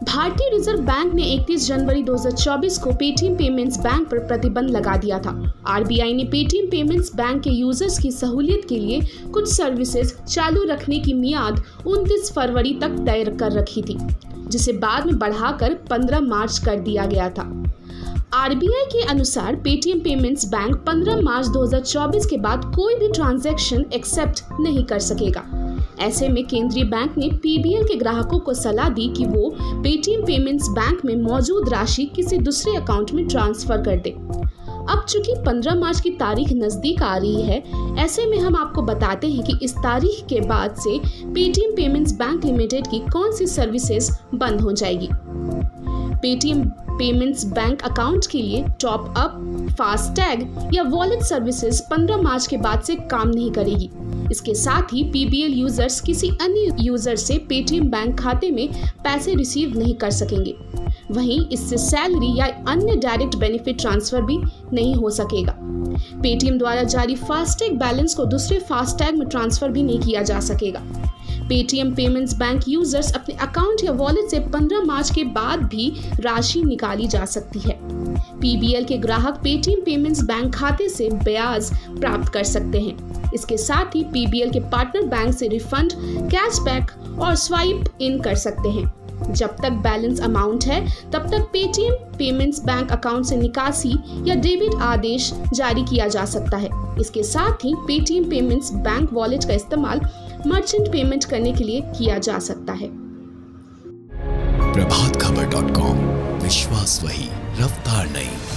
भारतीय reserve bank ने 31 जनवरी 2024 को पेटीएम पेमेंट्स बैंक पर प्रतिबंध लगा दिया था। आरबीआई ने पेटीएम पेमेंट्स बैंक के यूजर्स की सहूलियत के लिए कुछ सर्विसेज चालू रखने की मियाद 29 फरवरी तक तय कर रखी थी, जिसे बाद में बढ़ाकर 15 मार्च कर दिया गया था। आरबीआई के अनुसार पेटीएम पेमेंट्स बैंक 15 मार्च 2024 के बाद कोई भी ट्रांजैक्शन एक्सेप्ट नहीं कर सकेगा। ऐसे में केंद्रीय बैंक ने पीबीएल के ग्राहकों को सलाह दी कि वो पेटीएम पेमेंट्स बैंक में मौजूद राशि किसी दूसरे अकाउंट में ट्रांसफर कर दे। अब चूंकि 15 मार्च की तारीख नजदीक आ रही है, ऐसे में हम आपको बताते हैं कि इस तारीख के बाद से पेटीएम पेमेंट्स बैंक लिमिटेड की कौन सी सर्विसेज बंद हो जाएगी। पेटीएम पेमेंट्स बैंक अकाउंट के लिए टॉप अप, फास्टैग या वॉलेट सर्विसेज 15 मार्च के बाद से काम नहीं करेगी। इसके साथ ही पीबीएल यूजर्स किसी अन्य यूजर से पेटीएम बैंक खाते में पैसे रिसीव नहीं कर सकेंगे। वहीं इससे सैलरी या अन्य डायरेक्ट बेनिफिट ट्रांसफर भी नहीं हो सकेगा। पेटीएम द्वारा जारी फास्टैग बैलेंस को दूसरे फास्टैग में ट्रांसफर भी नहीं किया जा सकेगा। पेटीएम पेमेंट्स बैंक यूजर्स अपने अकाउंट या वॉलेट से 15 मार्च के बाद भी राशि निकाली जा सकती है। पीबीएल के ग्राहक पेटीएम पेमेंट्स बैंक खाते से ब्याज प्राप्त कर सकते हैं। इसके साथ ही पीबीएल के पार्टनर बैंक से रिफंड, कैशबैक और स्वाइप इन कर सकते हैं। जब तक बैलेंस अमाउंट है तब तक पेटीएम पेमेंट्स बैंक अकाउंट से निकासी या डेबिट आदेश जारी किया जा सकता है। इसके साथ ही पेटीएम पेमेंट्स बैंक वॉलेट का इस्तेमाल मर्चेंट पेमेंट करने के लिए किया जा सकता है। प्रभातखबर.com, विश्वास वही, रफ्तार नहीं।